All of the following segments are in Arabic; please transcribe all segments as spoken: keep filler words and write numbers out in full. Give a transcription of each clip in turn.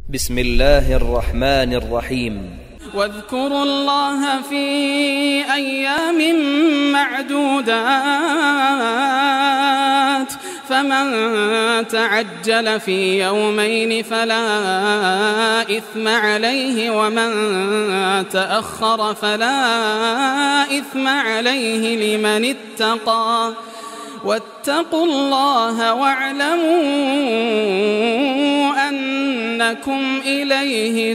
بسم الله الرحمن الرحيم. واذكروا الله في أيام معدودات فمن تعجل في يومين فلا إثم عليه ومن تأخر فلا إثم عليه لمن اتقى واتقوا الله واعلموا أنكم إليه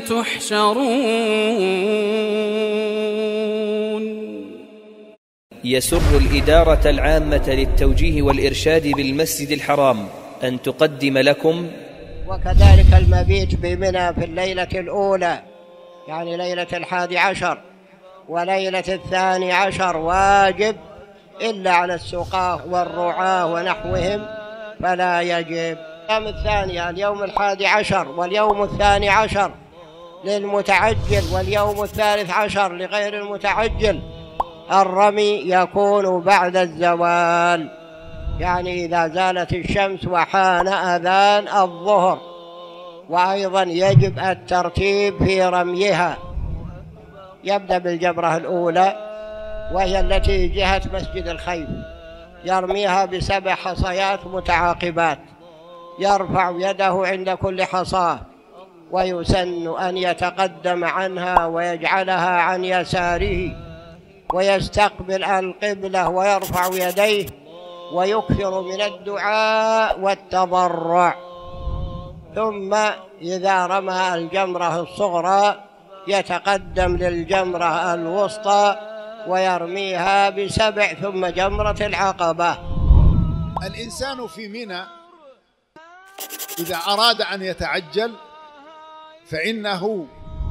تحشرون. يسر الإدارة العامة للتوجيه والإرشاد بالمسجد الحرام أن تقدم لكم وكذلك المبيت بمنى في الليلة الأولى، يعني ليلة الحادي عشر وليلة الثاني عشر واجب، إلا على السقاة والرعاة ونحوهم فلا يجب. اليوم الثاني اليوم الحادي عشر واليوم الثاني عشر للمتعجل واليوم الثالث عشر لغير المتعجل. الرمي يكون بعد الزوال، يعني إذا زالت الشمس وحان أذان الظهر. وأيضا يجب الترتيب في رميها، يبدأ بالجمرة الأولى وهي التي جهة مسجد الخيف، يرميها بسبع حصيات متعاقبات، يرفع يده عند كل حصاة، ويسن أن يتقدم عنها ويجعلها عن يساره ويستقبل القبلة ويرفع يديه ويكثر من الدعاء والتضرع. ثم إذا رمى الجمرة الصغرى يتقدم للجمرة الوسطى ويرميها بسبع ثم جمرة العقبة. الإنسان في منى إذا أراد أن يتعجل فإنه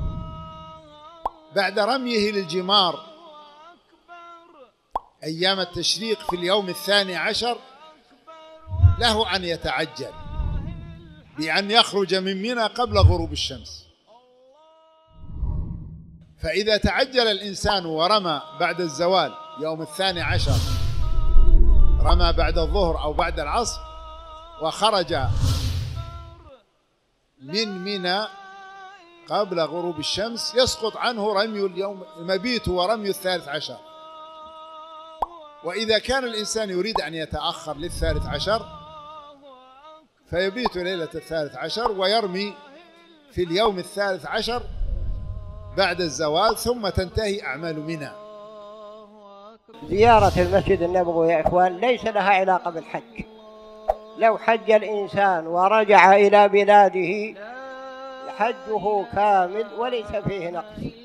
بعد رميه للجمار أيام التشريق في اليوم الثاني عشر له أن يتعجل بأن يخرج من منى قبل غروب الشمس. فإذا تعجل الإنسان ورمى بعد الزوال يوم الثاني عشر، رمى بعد الظهر أو بعد العصر وخرج من منى قبل غروب الشمس، يسقط عنه رمي اليوم المبيت ورمي الثالث عشر. وإذا كان الإنسان يريد أن يتأخر للثالث عشر فيبيت ليلة الثالث عشر ويرمي في اليوم الثالث عشر بعد الزوال، ثم تنتهي أعمال منى. زيارة المسجد النبوي يا إخوان ليس لها علاقة بالحج. لو حج الإنسان ورجع إلى بلاده حجه كامل وليس فيه نقص.